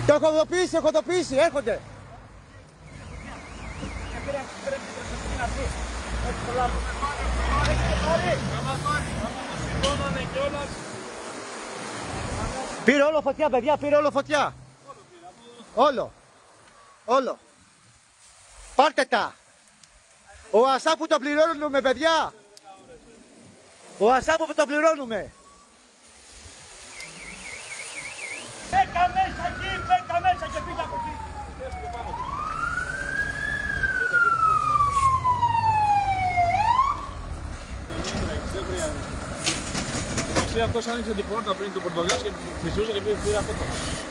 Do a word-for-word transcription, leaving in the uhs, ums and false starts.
Το έχω ειδοποιήσει, έχω ειδοποιήσει, έρχονται. Πήρε όλο φωτιά, παιδιά, πήρε όλο φωτιά. Όλο. Όλο. Πάρτε τα. Ο ΑΣΑ που το πληρώνουμε, παιδιά. Ο ΑΣΑ που το πληρώνουμε. Μπέκα μέσα εκεί, μπέκα μέσα και πήγα από εκεί. Αυτός άνοιξε την πόρτα πριν το πορτογάλος και πλησιούσε και πήγε πήρα αυτό.